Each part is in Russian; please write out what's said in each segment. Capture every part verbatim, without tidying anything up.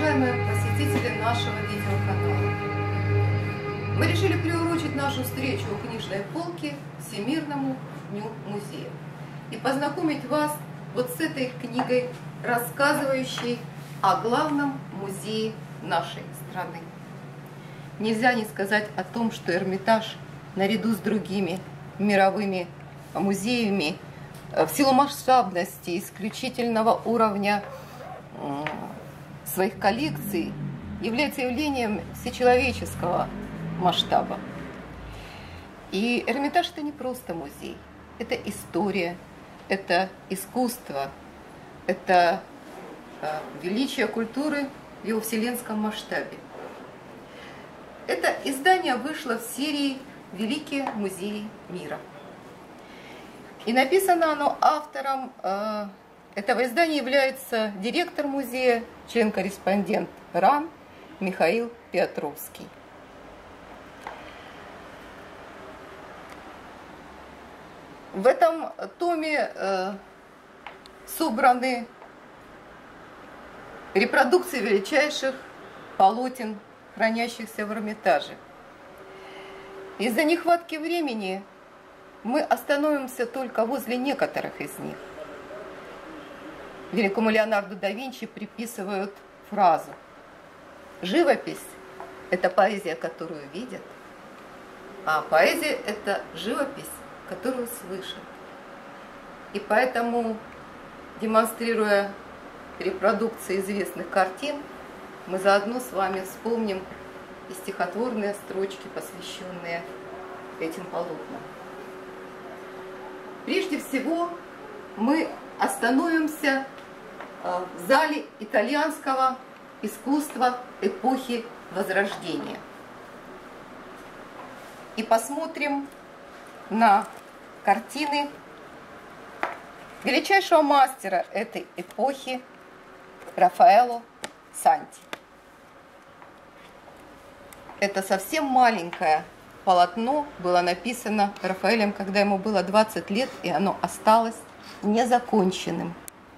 уважаемые посетители нашего видеоканала! Мы решили приурочить нашу встречу у книжной полки Всемирному дню музея и познакомить вас вот с этой книгой, рассказывающей о главном музее нашей страны. Нельзя не сказать о том, что Эрмитаж, наряду с другими мировыми музеями, в силу масштабности, исключительного уровня своих коллекций, является явлением всечеловеческого масштаба. И Эрмитаж – это не просто музей, это история, это искусство, это величие культуры в его вселенском масштабе. Это издание вышло в серии «Великие музеи мира». И написано оно автором э, этого издания является директор музея, член-корреспондент РАН Михаил Петровский. В этом томе э, собраны репродукции величайших полотен, хранящихся в Эрмитаже. Из-за нехватки времени мы остановимся только возле некоторых из них. Великому Леонардо да Винчи приписывают фразу: «Живопись – это поэзия, которую видят, а поэзия – это живопись, которую слышат». И поэтому, демонстрируя репродукции известных картин, мы заодно с вами вспомним и стихотворные строчки, посвященные этим полотнам. Прежде всего, мы остановимся в зале итальянского искусства эпохи Возрождения и посмотрим на картины величайшего мастера этой эпохи Рафаэло Санти. Это совсем маленькое полотно было написано Рафаэлем, когда ему было двадцать лет, и оно осталось незаконченным.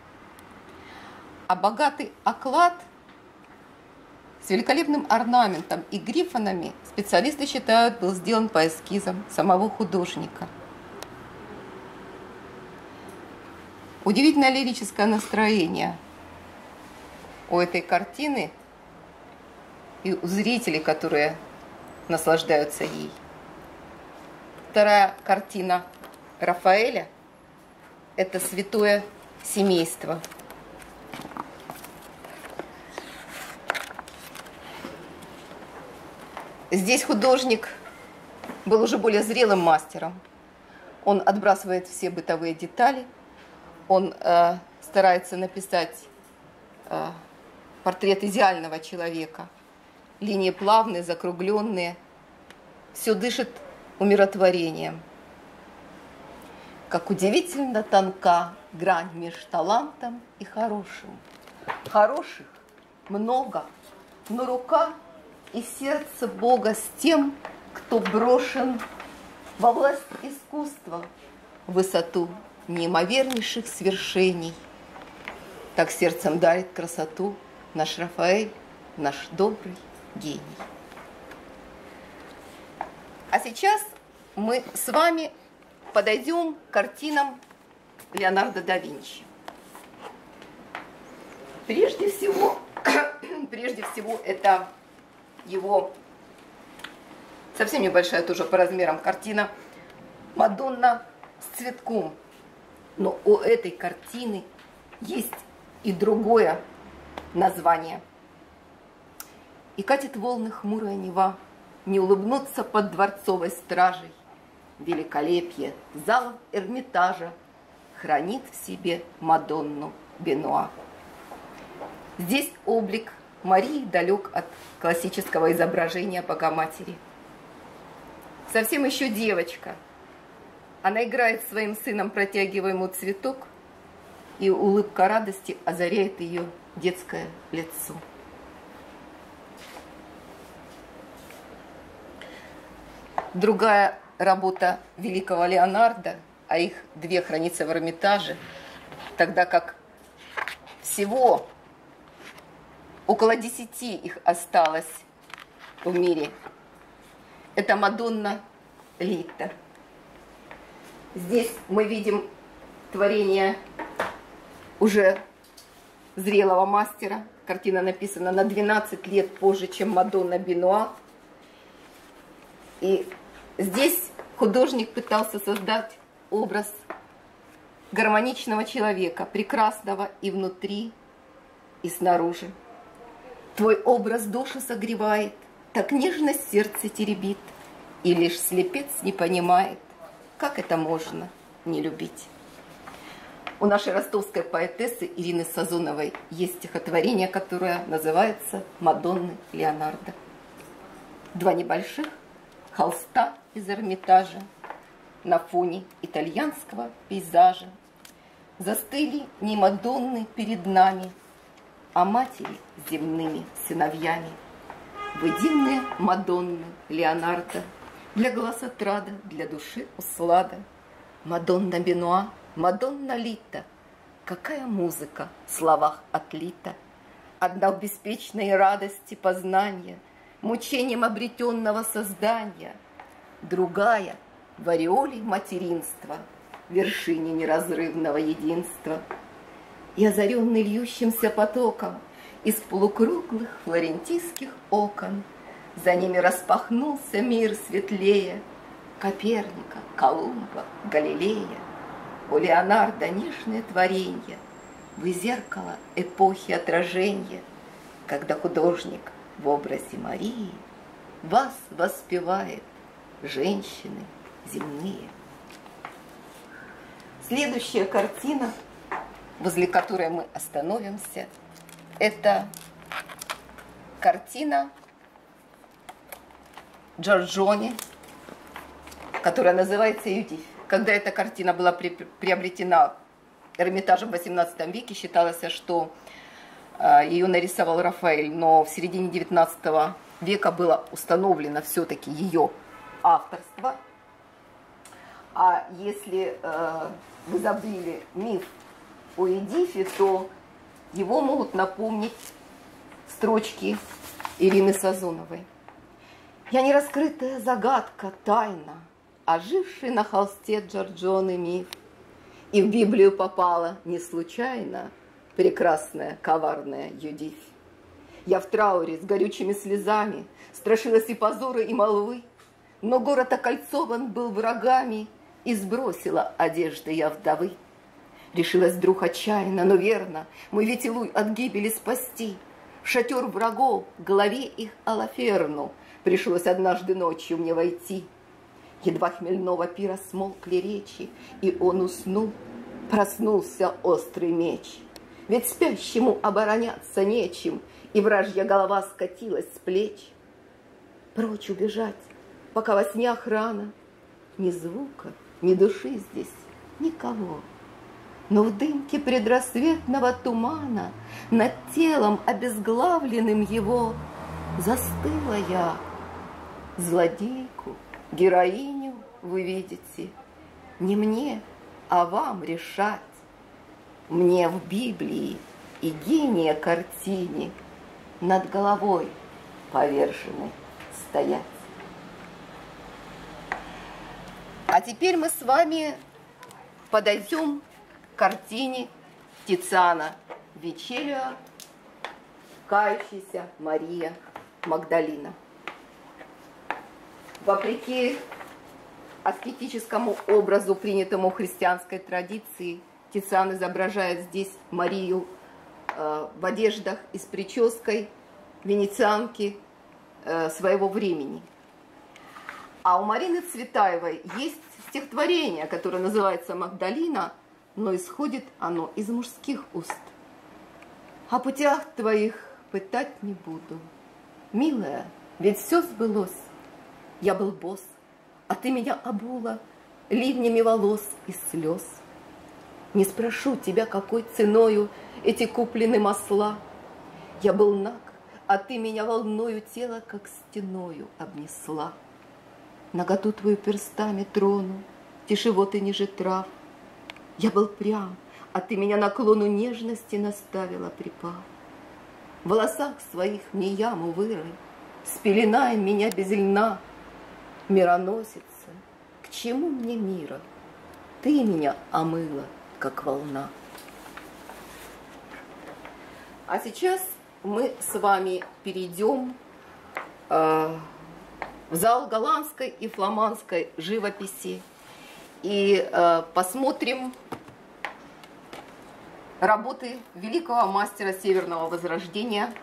А богатый оклад с великолепным орнаментом и грифонами специалисты считают, был сделан по эскизам самого художника. Удивительное лирическое настроение у этой картины и у зрителей, которые наслаждаются ей. Вторая картина Рафаэля – это «Святое семейство». Здесь художник был уже более зрелым мастером. Он отбрасывает все бытовые детали, он э, старается написать э, портрет идеального человека. Линии плавные, закругленные, все дышит умиротворением. Как удивительно тонка грань между талантом и хорошим. Хороших много, но рука и сердце Бога с тем, кто брошен во власть искусства, в высоту неимовернейших свершений. Так сердцем дарит красоту наш Рафаэль, наш добрый гений. А сейчас мы с вами подойдем к картинам Леонардо да Винчи. Прежде всего, прежде всего это его совсем небольшая тоже по размерам картина «Мадонна с цветком». Но у этой картины есть и другое название. И катит волны хмурая Нева, не улыбнуться под дворцовой стражей. Великолепие залов Эрмитажа хранит в себе Мадонну Бенуа. Здесь облик Марии далек от классического изображения Богоматери. Совсем еще девочка. Она играет с своим сыном, протягивая ему цветок, и улыбка радости озаряет ее детское лицо. Другая работа великого Леонардо, а их две хранятся в Эрмитаже, тогда как всего Около десяти их осталось в мире. Это Мадонна Лита. Здесь мы видим творение уже зрелого мастера. Картина написана на двенадцать лет позже, чем Мадонна Бенуа. И здесь художник пытался создать образ гармоничного человека, прекрасного и внутри, и снаружи. Твой образ душу согревает, так нежно сердце теребит, и лишь слепец не понимает, как это можно не любить. У нашей ростовской поэтессы Ирины Сазоновой есть стихотворение, которое называется «Мадонны Леонардо». Два небольших холста из Эрмитажа на фоне итальянского пейзажа застыли не Мадонны перед нами, а матери с земными сыновьями. Вы дивные Мадонны Леонардо, для глаз отрада, для души услада. Мадонна Бенуа, Мадонна Лита, какая музыка в словах отлита. Одна в беспечной радости познания, мучением обретенного создания, другая в ореоле материнства, вершине неразрывного единства. И озаренный льющимся потоком из полукруглых флорентийских окон, за ними распахнулся мир светлее Коперника, Колумба, Галилея. У Леонардо нежное творенье, вы зеркало эпохи отражения, когда художник в образе Марии вас воспевает женщины земные. Следующая картина, возле которой мы остановимся, это картина Джорджони, которая называется «Юдифь». Когда эта картина была при, приобретена Эрмитажем в восемнадцатом веке, считалось, что э, ее нарисовал Рафаэль, но в середине девятнадцатого века было установлено все-таки ее авторство. А если э, вы забыли миф о Эдифе, то его могут напомнить строчки Ирины Сазоновой. Я не раскрытая загадка, тайна, оживший на холсте Джорджоны миф. И в Библию попала не случайно прекрасная, коварная Юдифь. Я в трауре с горючими слезами, страшилась и позора, и молвы, но город окольцован был врагами, и сбросила одежды я вдовы. Решилась вдруг отчаянно, но верно, мой ветилуй от гибели спасти. В шатер врагов, к голове их Алаферну, пришлось однажды ночью мне войти. Едва хмельного пира смолкли речи, и он уснул, проснулся острый меч. Ведь спящему обороняться нечем, и вражья голова скатилась с плеч. Прочь убежать, пока во сне охрана, ни звука, ни души здесь, никого. Но в дымке предрассветного тумана над телом обезглавленным его застыла я. Злодейку, героиню вы видите, не мне, а вам решать. Мне в Библии и гения картине над головой повержены стоять. А теперь мы с вами подойдем к картине Тициана Вечелио «Кающаяся Мария Магдалина». Вопреки аскетическому образу, принятому в христианской традиции, Тициан изображает здесь Марию э, в одеждах и с прической венецианки э, своего времени. А у Марины Цветаевой есть стихотворение, которое называется «Магдалина», но исходит оно из мужских уст. О путях твоих пытать не буду, милая, ведь все сбылось. Я был босс, а ты меня обула ливнями волос и слез. Не спрошу тебя, какой ценою эти куплены масла. Я был наг, а ты меня волною тела, как стеною обнесла. Наготу твою перстами трону, тишевоты ниже трав. Я был прям, а ты меня наклону нежности наставила, припав. В волосах своих мне яму вырой, спеленай меня без льна. Мироносица, к чему мне мира? Ты меня омыла, как волна. А сейчас мы с вами перейдем э, в зал голландской и фламандской живописи и э, посмотрим работы великого мастера Северного Возрождения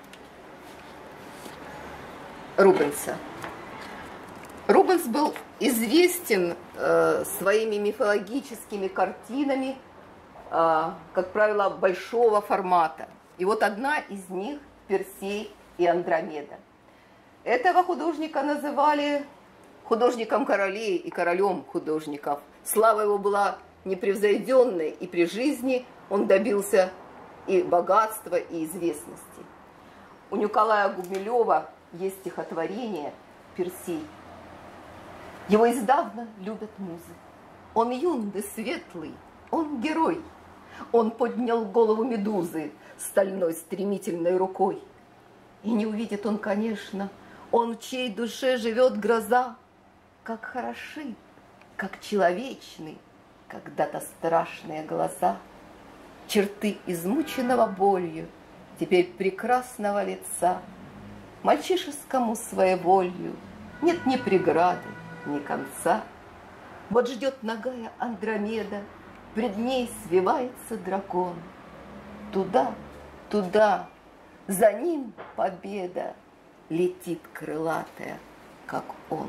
Рубенса. Рубенс был известен э, своими мифологическими картинами, э, как правило, большого формата. И вот одна из них – Персей и Андромеда. Этого художника называли художником королей и королем художников. Слава его была непревзойденной, и при жизни он добился и богатства, и известности. У Николая Гумилева есть стихотворение «Персей». Его издавна любят музы. Он юн да светлый, он герой. Он поднял голову медузы стальной стремительной рукой. И не увидит он, конечно, он, в чьей душе живет гроза, как хороши, как человечны когда-то страшные глаза. Черты измученного болью, теперь прекрасного лица, мальчишескому своеволью нет ни преграды, ни конца. Вот ждет нагая Андромеда, пред ней свивается дракон. Туда, туда, за ним победа летит крылатая, как он.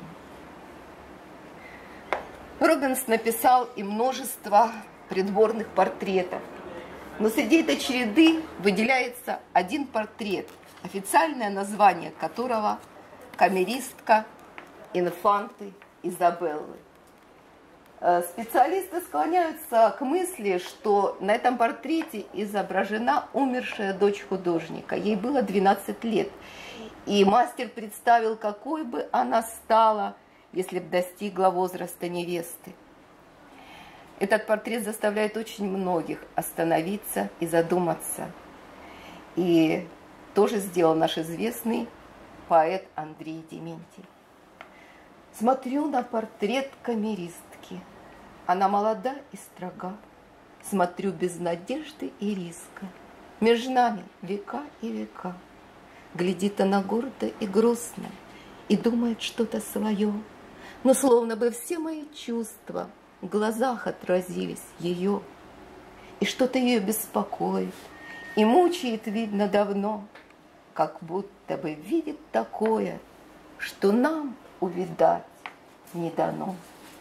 Рубенс написал и множество придворных портретов, но среди этой череды выделяется один портрет, официальное название которого «Камеристка инфанты Изабеллы». Специалисты склоняются к мысли, что на этом портрете изображена умершая дочь художника. Ей было двенадцать лет, и мастер представил, какой бы она стала, если бы достигла возраста невесты. Этот портрет заставляет очень многих остановиться и задуматься. И тоже сделал наш известный поэт Андрей Дементий. Смотрю на портрет камеристки. Она молода и строга. Смотрю без надежды и риска. Между нами века и века. Глядит она гордо и грустно и думает что-то свое. Но словно бы все мои чувства в глазах отразились ее. И что-то ее беспокоит и мучает, видно, давно, как будто бы видит такое, что нам увидать не дано.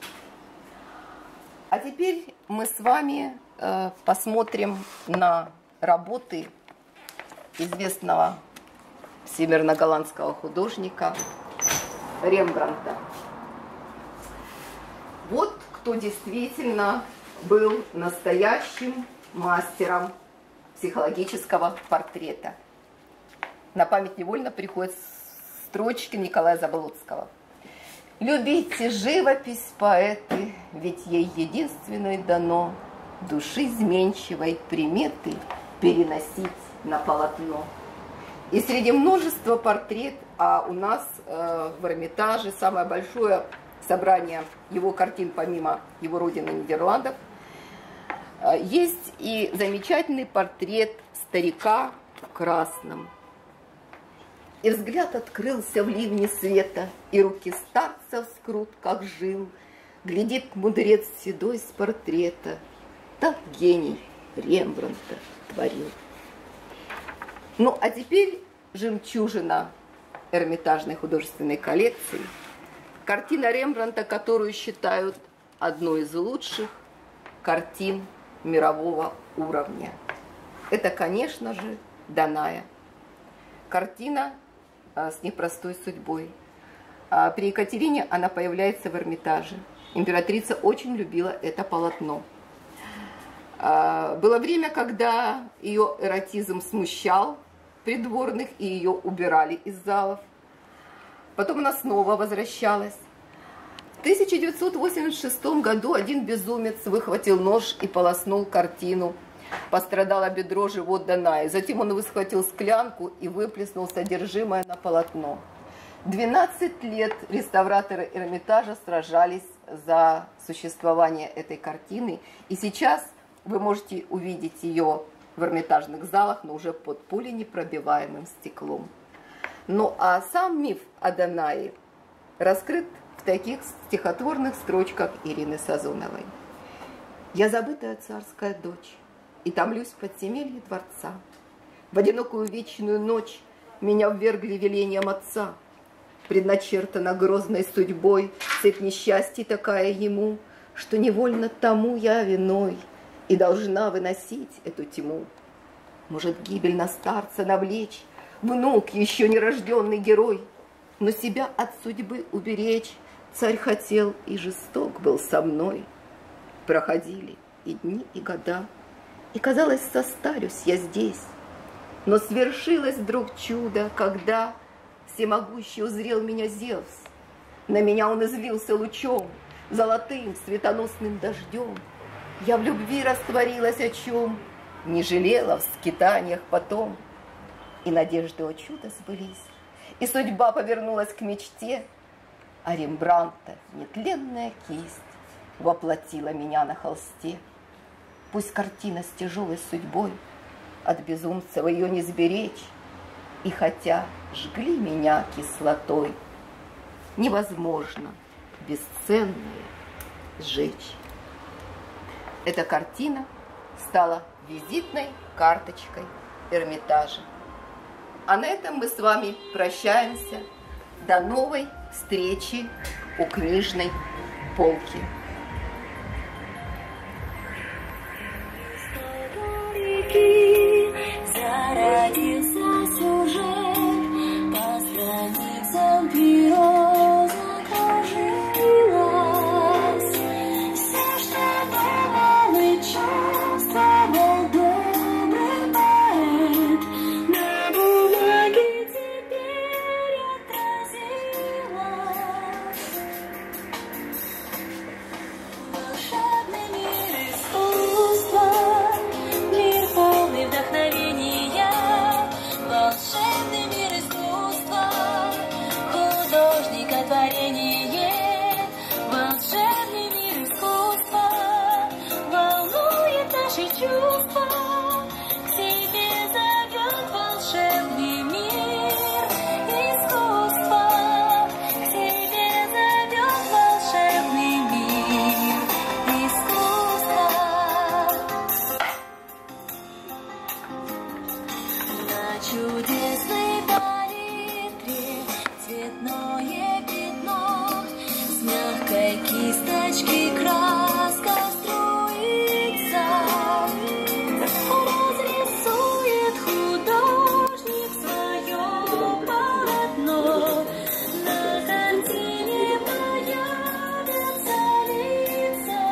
А теперь мы с вами э, посмотрим на работы известного всемирно-голландского художника Рембрандта. Вот кто действительно был настоящим мастером психологического портрета. На память невольно приходят строчки Николая Заболоцкого. «Любите живопись, поэты, ведь ей единственной дано души изменчивой приметы переносить на полотно». И среди множества портретов, а у нас э, в Эрмитаже самое большое собрание его картин, помимо его родины Нидерландов, э, есть и замечательный портрет старика в красном. И взгляд открылся в ливне света, и руки старца вскрут, как жил. Глядит мудрец седой с портрета, так гений Рембрандта творил. Ну, а теперь жемчужина Эрмитажной художественной коллекции. Картина Рембрандта, которую считают одной из лучших картин мирового уровня. Это, конечно же, Даная. Картина с непростой судьбой. При Екатерине она появляется в Эрмитаже. Императрица очень любила это полотно. Было время, когда ее эротизм смущал придворных, и ее убирали из залов. Потом она снова возвращалась. В тысяча девятьсот восемьдесят шестом году один безумец выхватил нож и полоснул картину. Пострадало бедро, живот Данаи. Затем он высхватил склянку и выплеснул содержимое на полотно. двенадцать лет реставраторы Эрмитажа сражались за существование этой картины. И сейчас вы можете увидеть ее в Эрмитажных залах, но уже под пуленепробиваемым стеклом. Ну а сам миф о Данаи раскрыт в таких стихотворных строчках Ирины Сазоновой. «Я забытая царская дочь, и томлюсь в подземелье дворца. В одинокую вечную ночь меня ввергли велением отца. Предначертана грозной судьбой цепь несчастья такая ему, что невольно тому я виной и должна выносить эту тьму. Может, гибель на старца навлечь, внук, еще нерожденный герой, но себя от судьбы уберечь царь хотел и жесток был со мной. Проходили и дни, и года, и, казалось, состарюсь я здесь. Но свершилось вдруг чудо, когда всемогущий узрел меня Зевс. На меня он излился лучом, золотым светоносным дождем. Я в любви растворилась, о чем не жалела в скитаниях потом. И надежды о чудо сбылись, и судьба повернулась к мечте, а Рембрандта нетленная кисть воплотила меня на холсте. Пусть картина с тяжелой судьбой, от безумцев ее не сберечь, и хотя жгли меня кислотой, невозможно бесценное сжечь. Эта картина стала визитной карточкой Эрмитажа. А на этом мы с вами прощаемся. До новой встречи у книжной полки. Зародился сюжет, по страницам перо закружилось. Все, что думал и чувствовал добрый поэт, на бумаге теперь отразилось. Волшебный мир искусства, мир полный вдохновения, волшебный мир искусства, художника творение, волшебный мир искусства, волнует наши чувства, к себе зовет волшебный мир искусства, к себе зовет волшебный мир искусства. На чудесной палитре цветное пятно, с мягкой кисточки краска струится. Разрисует художник свое полотно, на картине появятся лица.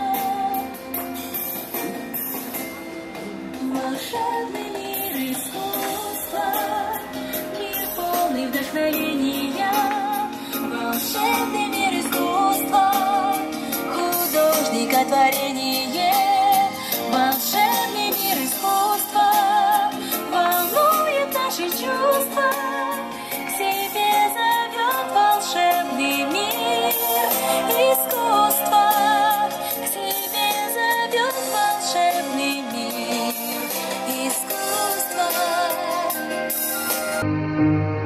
Волшебный мир искусства, мир полный вдохновения, волшебный мир искусства, художника творение, волшебный мир искусства, волнует наши чувства, к себе зовет волшебный мир искусства, к себе зовет волшебный мир искусства.